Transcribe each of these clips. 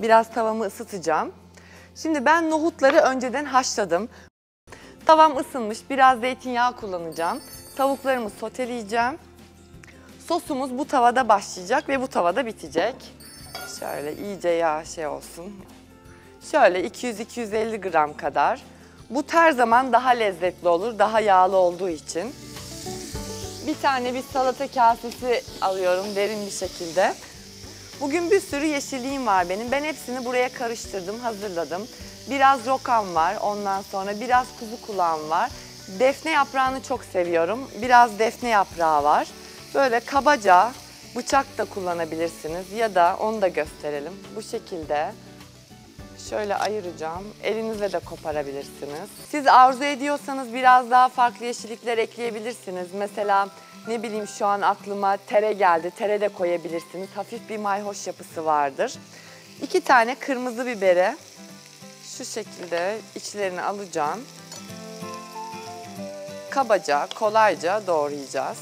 Biraz tavamı ısıtacağım. Şimdi ben nohutları önceden haşladım. Tavam ısınmış, biraz zeytinyağı kullanacağım. Tavuklarımı soteleyeceğim. Sosumuz bu tavada başlayacak ve bu tavada bitecek. Şöyle iyice yağ olsun. Şöyle 200-250 gram kadar. Bu her zaman daha lezzetli olur, daha yağlı olduğu için. Bir tane bir salata kasesi alıyorum derin bir şekilde. Bugün bir sürü yeşilliğim var benim. Ben hepsini buraya karıştırdım, hazırladım. Biraz rokam var, ondan sonra biraz kuzu kulağım var. Defne yaprağını çok seviyorum. Biraz defne yaprağı var. Böyle kabaca bıçak da kullanabilirsiniz ya da onu da gösterelim. Bu şekilde şöyle ayıracağım. Elinizle de koparabilirsiniz. Siz arzu ediyorsanız biraz daha farklı yeşillikler ekleyebilirsiniz. Mesela ne bileyim şu an aklıma tere geldi. Tere de koyabilirsiniz. Hafif bir mayhoş yapısı vardır. 2 tane kırmızı biberi şu şekilde içlerini alacağım. Kabaca, kolayca doğrayacağız.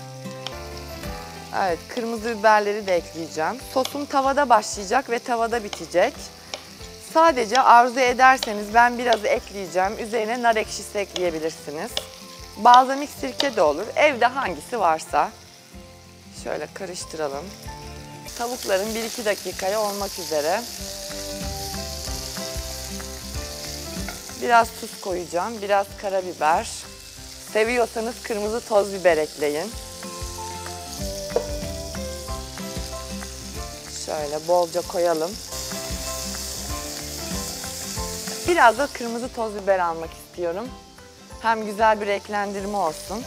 Evet, kırmızı biberleri de ekleyeceğim. Sosum tavada başlayacak ve tavada bitecek. Sadece arzu ederseniz ben biraz ekleyeceğim. Üzerine nar ekşisi ekleyebilirsiniz. Balzamik sirke de olur. Evde hangisi varsa. Şöyle karıştıralım. Tavukların 1-2 dakikaya olmak üzere. Biraz tuz koyacağım. Biraz karabiber. Seviyorsanız kırmızı toz biber ekleyin. Şöyle bolca koyalım. Biraz da kırmızı toz biber almak istiyorum. Hem güzel bir renklendirme olsun.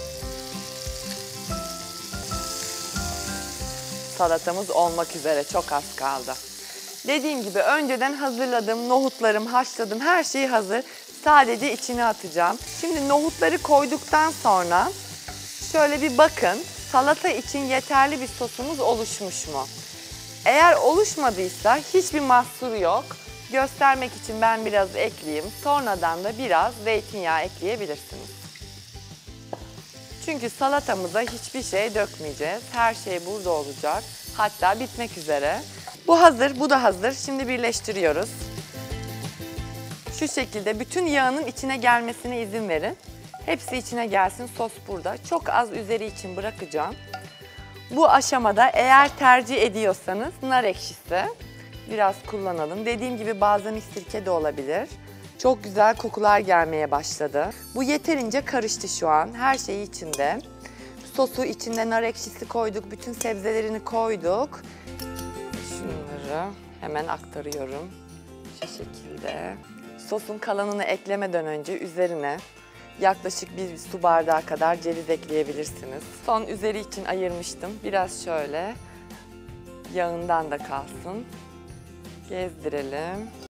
Salatamız olmak üzere, çok az kaldı. Dediğim gibi önceden hazırladım, nohutlarım, haşladım, her şey hazır. Sadece içine atacağım. Şimdi nohutları koyduktan sonra şöyle bir bakın, salata için yeterli bir sosumuz oluşmuş mu? Eğer oluşmadıysa hiçbir mahsuru yok. Göstermek için ben biraz ekleyeyim. Sonradan da biraz zeytinyağı ekleyebilirsiniz. Çünkü salatamıza hiçbir şey dökmeyeceğiz. Her şey burada olacak. Hatta bitmek üzere. Bu hazır, bu da hazır. Şimdi birleştiriyoruz. Şu şekilde bütün yağının içine gelmesine izin verin. Hepsi içine gelsin. Sos burada. Çok az üzeri için bırakacağım. Bu aşamada eğer tercih ediyorsanız nar ekşisi biraz kullanalım. Dediğim gibi balzamik sirke de olabilir. Çok güzel kokular gelmeye başladı. Bu yeterince karıştı şu an. Her şey içinde. Sosu içinde nar ekşisi koyduk. Bütün sebzelerini koyduk. Şunları hemen aktarıyorum. Şu şekilde. Sosun kalanını eklemeden önce üzerine yaklaşık bir su bardağı kadar ceviz ekleyebilirsiniz. Son üzeri için ayırmıştım. Biraz şöyle yağından da kalsın. Gezdirelim.